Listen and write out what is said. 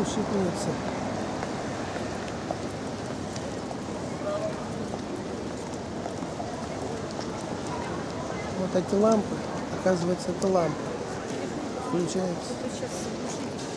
ущипнется. Вот эти лампы, оказывается, это лампа. Включается.